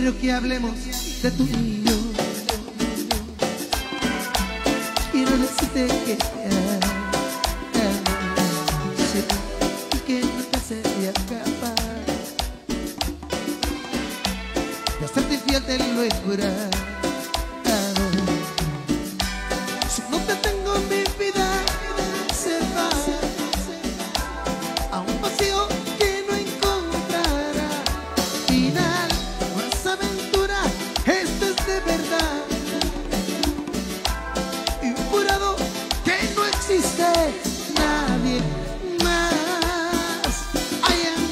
quiero que hablemos de tú y yo. Quiero decirte que sé que nunca sería capaz de hacerte infiel, te lo he jurado. Si no te tengo en mi vida, se va a un vacío que no encontrará final. No es aventura, esto es de verdad. Y jurado que no existe nadie más. I am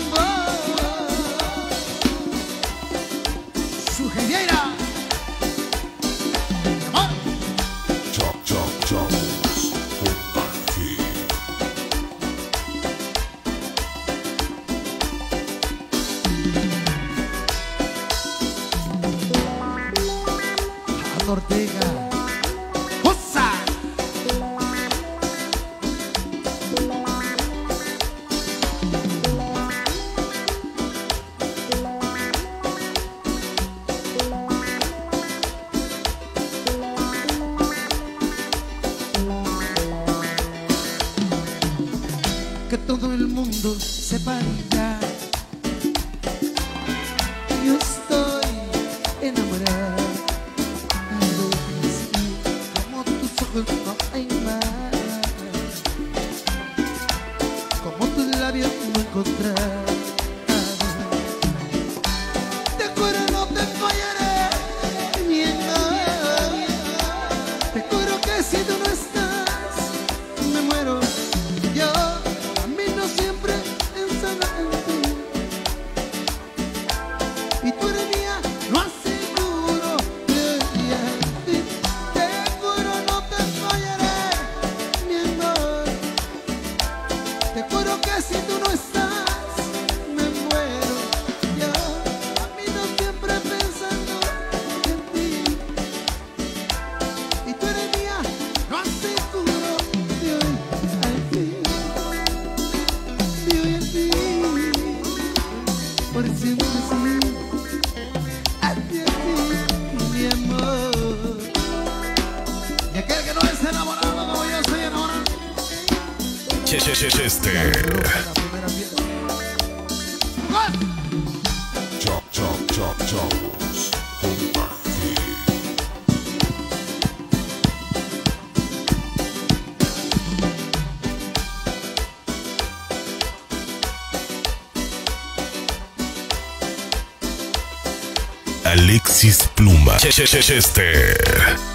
su geniera. Ortega, ¡Osa! Que todo el mundo sepa ya, yo estoy enamorada. No hay más, como tus labios no encontrar. Te juro no te fallaré, mi amor. Te juro que si tú no estás, me muero. Yo camino siempre pensando en ti, y tú eres mía, lo aseguro. Te juro que si tú no estás, me muero. Yo camino siempre pensando en ti, y tú eres mía, lo aseguro. De hoy al fin, de hoy al fin, por siempre sí, a ti, mi amor. Y aquel que no es enamorado como yo soy enamorado. Alexis Pluma. Chester.